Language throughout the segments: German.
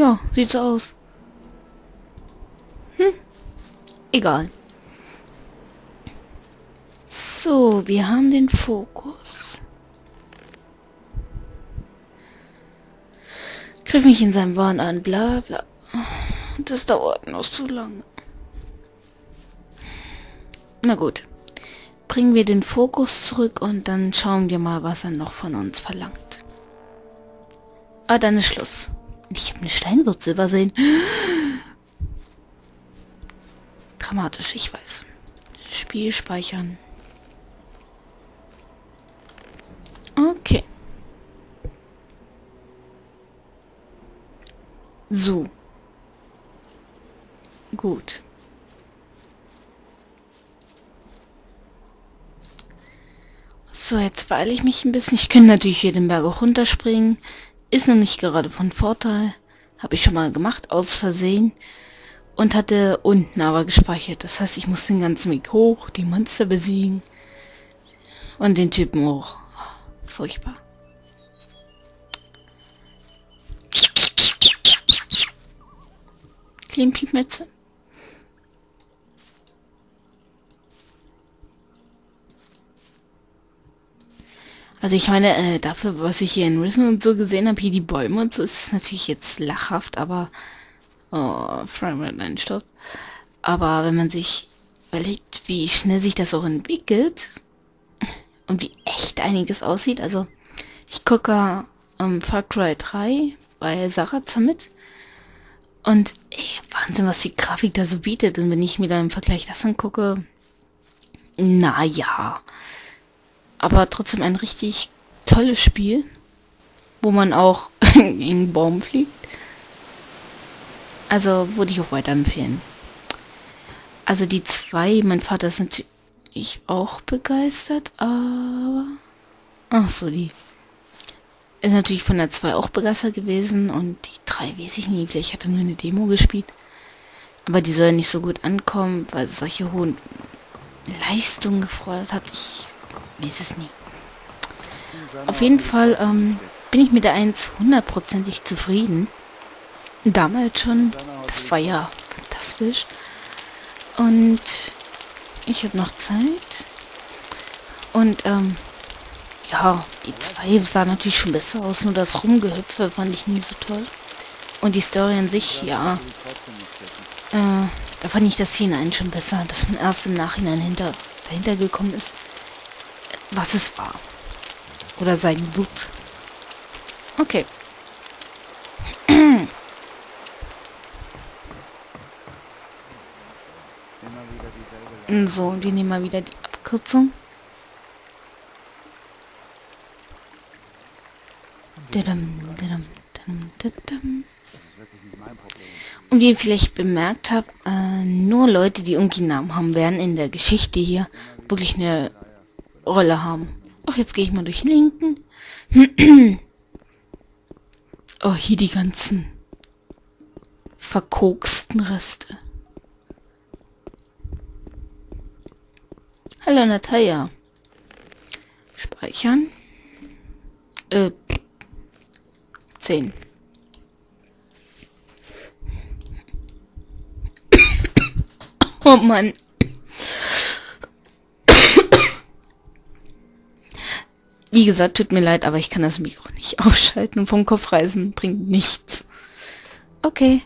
Ja, sieht so aus. Egal. So, wir haben den Fokus. Griff mich in seinem Wahn an, bla bla. Das dauert noch zu lange. Na gut. Bringen wir den Fokus zurück und dann schauen wir mal, was er noch von uns verlangt. Ah, dann ist Schluss. Ich habe eine Steinwurzel übersehen. Dramatisch, ich weiß. Spiel speichern. Okay. So. Gut. So, jetzt beeile ich mich ein bisschen. Ich kann natürlich hier den Berg auch runterspringen. Ist noch nicht gerade von Vorteil. Habe ich schon mal gemacht, aus Versehen. Und hatte unten aber gespeichert. Das heißt, ich muss den ganzen Weg hoch, die Monster besiegen. Und den Typen hoch. Furchtbar. Klimpimütze. Also ich meine, dafür, was ich hier in Risen und so gesehen habe, hier die Bäume und so, ist es natürlich jetzt lachhaft, aber... Oh, Framerate Einsturz. Aber wenn man sich überlegt, wie schnell sich das auch entwickelt und wie echt einiges aussieht, also ich gucke Far Cry 3 bei Saratza mit und ey, Wahnsinn, was die Grafik da so bietet. Und wenn ich mir da im Vergleich das angucke, naja, aber trotzdem ein richtig tolles Spiel, wo man auch in den Baum fliegt. Also würde ich auch weiterempfehlen. Also die 2, mein Vater ist natürlich auch begeistert, aber... Ach so, die ist natürlich von der 2 auch begeistert gewesen und die 3 weiß ich nie, ich hatte nur eine Demo gespielt. Aber die soll nicht so gut ankommen, weil es solche hohen Leistungen gefordert hat. Ich weiß es nie. Auf jeden Fall bin ich mit der 1 hundertprozentig zufrieden. Damals schon. Das war ja fantastisch. Und ich habe noch Zeit. Und ja, die 2 sah natürlich schon besser aus. Nur das Rumgehüpfe fand ich nie so toll. Und die Story an sich, ja. Da fand ich das Hinein schon besser, dass man erst im Nachhinein dahinter gekommen ist, was es war. Oder sein wird. Okay. So, wir nehmen mal wieder die Abkürzung. Und wie ihr vielleicht bemerkt habt, nur Leute, die irgendwie einen Namen haben, werden in der Geschichte hier wirklich eine Rolle haben. Ach, jetzt gehe ich mal durch den linken. Oh, hier die ganzen verkoksten Reste. Hallo Natalia. Speichern. 10. Oh Mann. Wie gesagt, tut mir leid, aber ich kann das Mikro nicht aufschalten und vom Kopf reisen bringt nichts. Okay.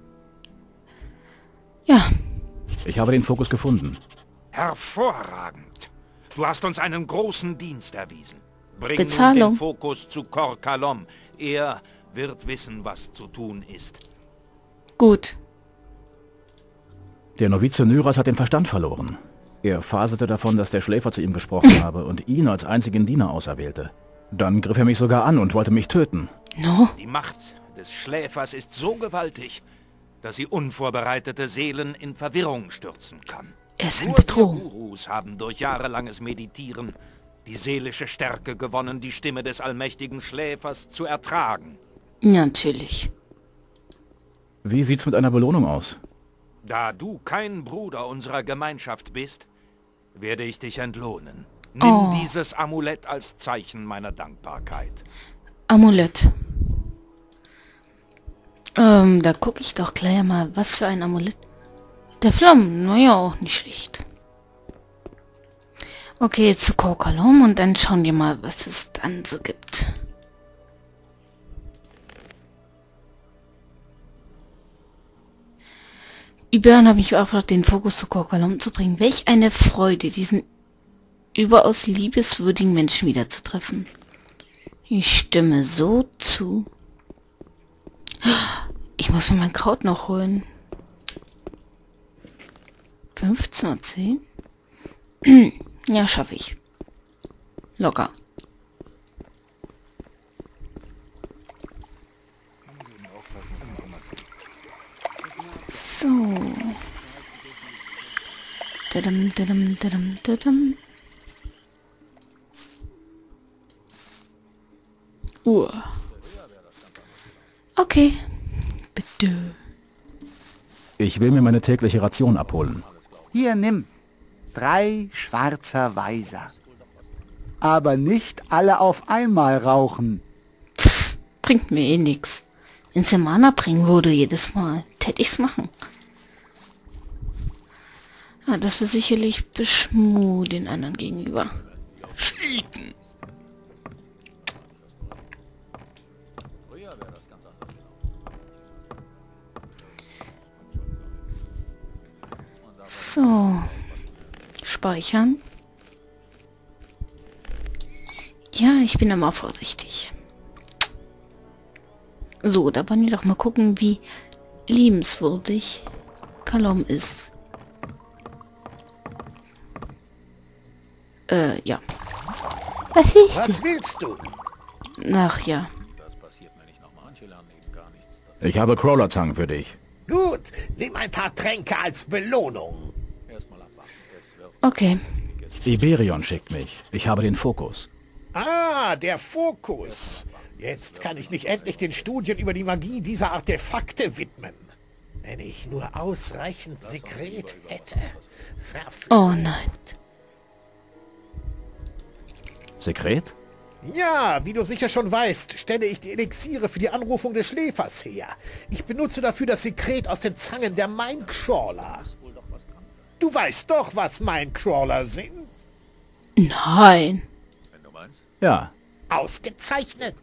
Ja. Ich habe den Fokus gefunden. Hervorragend. Du hast uns einen großen Dienst erwiesen. Bring Bezahlung. nun den Fokus zu Kor Kalom. Er wird wissen, was zu tun ist. Gut. Der Novize Nyras hat den Verstand verloren. Er faselte davon, dass der Schläfer zu ihm gesprochen habe und ihn als einzigen Diener auserwählte. Dann griff er mich sogar an und wollte mich töten. No? Die Macht des Schläfers ist so gewaltig, dass sie unvorbereitete Seelen in Verwirrung stürzen kann. Er ist eine Nur wir Bedrohung. Gurus haben durch jahrelanges Meditieren die seelische Stärke gewonnen, die Stimme des allmächtigen Schläfers zu ertragen. Ja, natürlich. Wie sieht's mit einer Belohnung aus? Da du kein Bruder unserer Gemeinschaft bist, werde ich dich entlohnen. Nimm dieses Amulett als Zeichen meiner Dankbarkeit. Amulett. Da gucke ich doch gleich mal, was für ein Amulett. Der Flammen, naja, auch nicht schlecht. Okay, jetzt zu Korkalom und dann schauen wir mal, was es dann so gibt. Ibern hat mich beauftragt, den Fokus zu Korkalom zu bringen. Welch eine Freude, diesen überaus liebenswürdigen Menschen wiederzutreffen. Ich stimme so zu. Ich muss mir mein Kraut noch holen. 15:10? Ja, schaffe ich. Locker. So. Dadam, dadam, dadam, dadam. Okay. Bitte. Ich will mir meine tägliche Ration abholen. Hier, nimm. 3 schwarzer Weiser. Aber nicht alle auf einmal rauchen. Tss, bringt mir eh nix. Wenn's ja Mana bringen würde jedes Mal, täte ich's machen. Ah, das war sicherlich Beschmu den anderen gegenüber. Cheaten. So. Speichern. Ja, ich bin immer vorsichtig. So, da wollen wir doch mal gucken, wie liebenswürdig Kalom ist. Ja. Was ist das? Was willst du? Ach ja. Ich habe Crawlerzangen für dich. Gut, nimm ein paar Tränke als Belohnung. Okay. Iberion schickt mich. Ich habe den Fokus. Ah, der Fokus. Jetzt kann ich mich endlich den Studien über die Magie dieser Artefakte widmen. Wenn ich nur ausreichend Sekret hätte. Verflucht. Oh nein. Sekret? Ja, wie du sicher schon weißt, stelle ich die Elixiere für die Anrufung des Schläfers her. Ich benutze dafür das Sekret aus den Zangen der Mindcrawler. Du weißt doch, was Mindcrawler sind. Nein. Ja. Ausgezeichnet.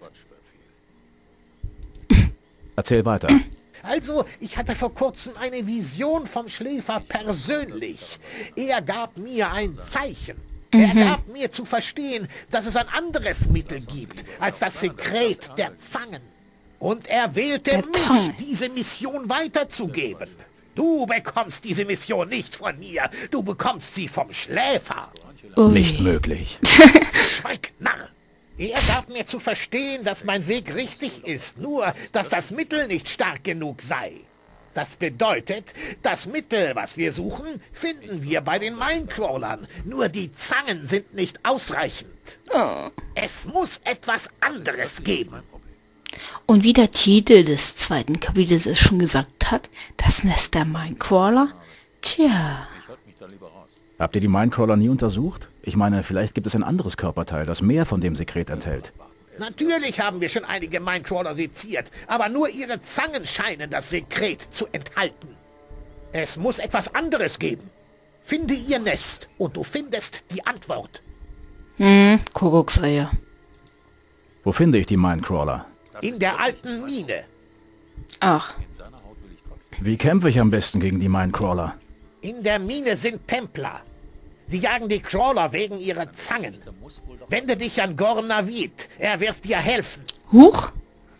Erzähl weiter. Also, ich hatte vor kurzem eine Vision vom Schläfer persönlich. Er gab mir ein Zeichen. Er gab mir zu verstehen, dass es ein anderes Mittel gibt als das Sekret der Zangen. Und er wählte mich, diese Mission weiterzugeben. Du bekommst diese Mission nicht von mir, du bekommst sie vom Schläfer. Ui. Nicht möglich. Schweig, Narr! Er gab mir zu verstehen, dass mein Weg richtig ist, nur dass das Mittel nicht stark genug sei. Das bedeutet, das Mittel, was wir suchen, finden wir bei den Mindcrawlern. Nur die Zangen sind nicht ausreichend. Es muss etwas anderes geben. Und wie der Titel des zweiten Kapitels es schon gesagt hat, das Nest der Mindcrawler? Tja. Habt ihr die Mindcrawler nie untersucht? Ich meine, vielleicht gibt es ein anderes Körperteil, das mehr von dem Sekret enthält. Natürlich haben wir schon einige Mindcrawler seziert, aber nur ihre Zangen scheinen das Sekret zu enthalten. Es muss etwas anderes geben. Finde ihr Nest und du findest die Antwort. Kuckuckseier. Wo finde ich die Mindcrawler? In der alten Mine. Ach. Wie kämpfe ich am besten gegen die Mindcrawler? In der Mine sind Templer. Sie jagen die Crawler wegen ihrer Zangen. Wende dich an Gornavid. Er wird dir helfen. Huch.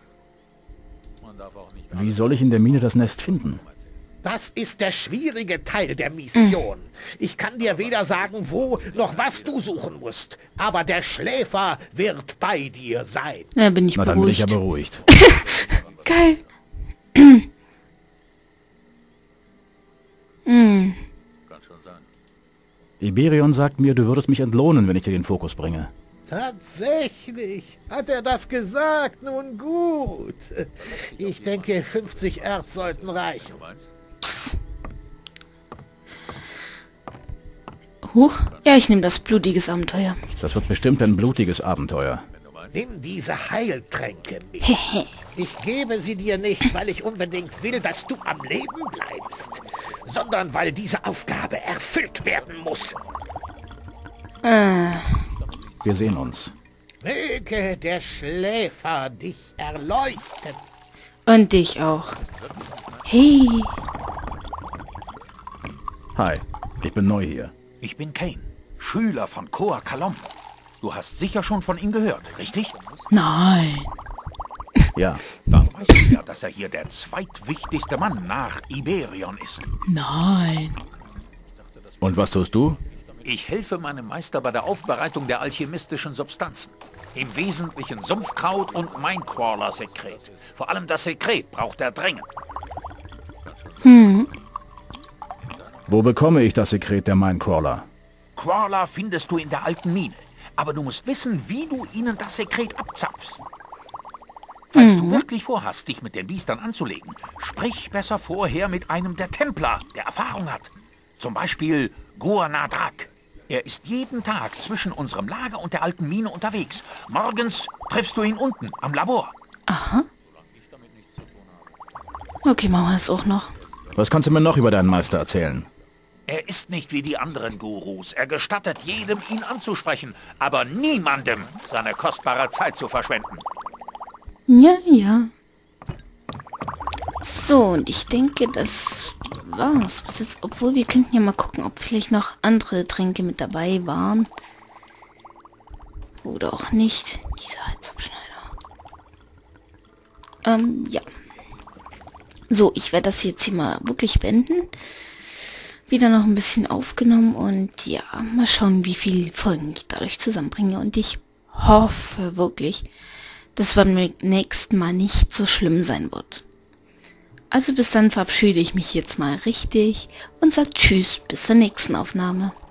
Wie soll ich in der Mine das Nest finden? Das ist der schwierige Teil der Mission. Ich kann dir weder sagen, wo noch was du suchen musst. Aber der Schläfer wird bei dir sein. Da bin ich Na, dann bin ich ja beruhigt. beruhigt. Geil. Iberion sagt mir, du würdest mich entlohnen, wenn ich dir den Fokus bringe. Tatsächlich? Hat er das gesagt? Nun gut. Ich denke, 50 Erz sollten reichen. Huch. Ja, ich nehme das blutiges Abenteuer. Das wird bestimmt ein blutiges Abenteuer. Nimm diese Heiltränke mit. Ich gebe sie dir nicht, weil ich unbedingt will, dass du am Leben bleibst, sondern weil diese Aufgabe erfüllt werden muss. Wir sehen uns. Möge der Schläfer dich erleuchten. Und dich auch. Hey. Hi, ich bin neu hier. Ich bin Kane, Schüler von Koa Kalom. Du hast sicher schon von ihm gehört, richtig? Nein. Ja, Dann weißt du ja, dass er hier der zweitwichtigste Mann nach Iberion ist. Nein. und was tust du? Ich helfe meinem Meister bei der Aufbereitung der alchemistischen Substanzen. Im Wesentlichen Sumpfkraut und Mindcrawler-Sekret. Vor allem das Sekret braucht er dringend. Wo bekomme ich das Sekret der Mindcrawler? Crawler findest du in der alten Mine. Aber du musst wissen, wie du ihnen das Sekret abzapfst. Falls du wirklich vorhast, dich mit den Biestern anzulegen, sprich besser vorher mit einem der Templer, der Erfahrung hat. Zum Beispiel Goanadrak. Er ist jeden Tag zwischen unserem Lager und der alten Mine unterwegs. Morgens triffst du ihn unten am Labor. Aha. Okay, machen wir das auch noch. Was kannst du mir noch über deinen Meister erzählen? Er ist nicht wie die anderen Gurus. Er gestattet jedem, ihn anzusprechen, aber niemandem seine kostbare Zeit zu verschwenden. Ja, ja. So, und ich denke, das war's bis jetzt. Obwohl, wir könnten ja mal gucken, ob vielleicht noch andere Tränke mit dabei waren. Oder auch nicht. Dieser Halsabschneider. Ja. So, ich werde das jetzt hier mal wirklich beenden. Wieder noch ein bisschen aufgenommen und ja, mal schauen, wie viele Folgen ich dadurch zusammenbringe. Und ich hoffe wirklich, dass beim nächsten Mal nicht so schlimm sein wird. Also bis dann verabschiede ich mich jetzt mal richtig und sage Tschüss, bis zur nächsten Aufnahme.